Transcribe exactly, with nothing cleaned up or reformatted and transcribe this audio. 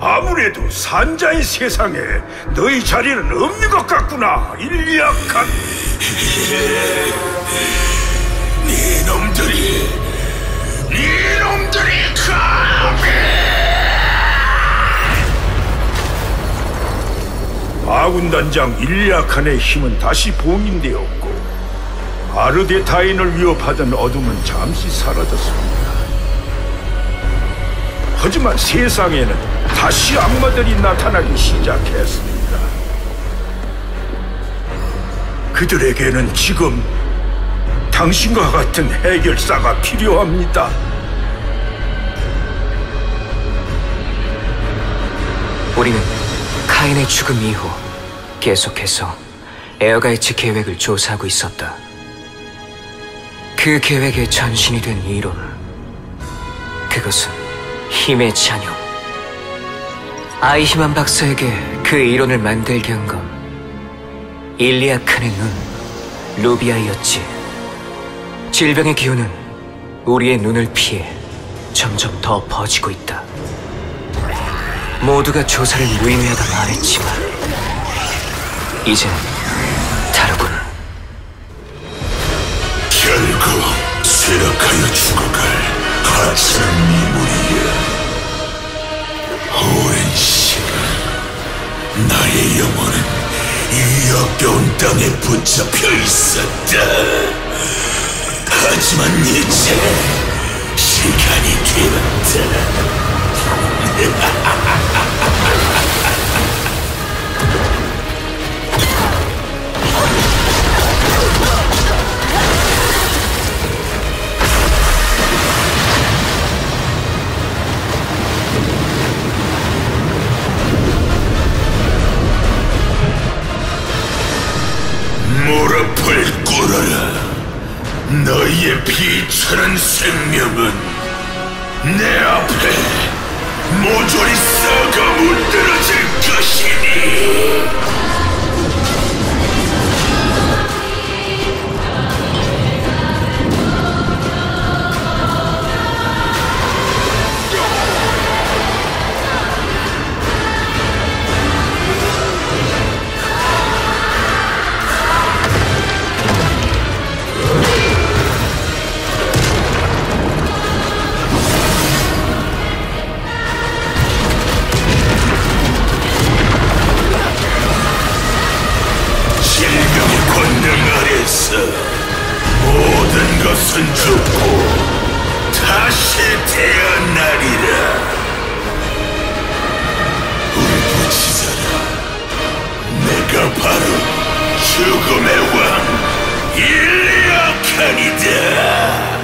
아무래도 산자의 세상에 너희 자리는 없는 것 같구나, 일리아칸. 네 놈들이, 네 놈들이 감히! 아군 단장 일리아칸의 힘은 다시 봉인되었고 아르데타인을 위협하던 어둠은 잠시 사라졌습니다. 하지만 세상에는 다시 악마들이 나타나기 시작했습니다. 그들에게는 지금 당신과 같은 해결사가 필요합니다. 우리는 카인의 죽음 이후 계속해서 에어가이츠 계획을 조사하고 있었다. 그 계획의 전신이 된 이론, 그것은 힘의 잔여. 아이히만 박사에게 그 이론을 만들게 한 건 일리아칸의 눈, 루비아이였지. 질병의 기운은 우리의 눈을 피해 점점 더 퍼지고 있다. 모두가 조사를 무의미하다 말했지만 이젠 다르군. 결국 쇠락하여 죽어갈 하찮은 미물이야. 오랜 시간 나의 영혼은 이 역겨운 땅에 붙잡혀 있었다. 하지만 이제 시간이 되었다. 무릎을 꿇어라. 너희의 비천한 생명은 내 앞에 모조리 썩어 문드러질 것이니. 모든 것은 죽고 다시 태어나리라. 울부짖어라. 내가 바로 죽음의 왕 일리아칸이다.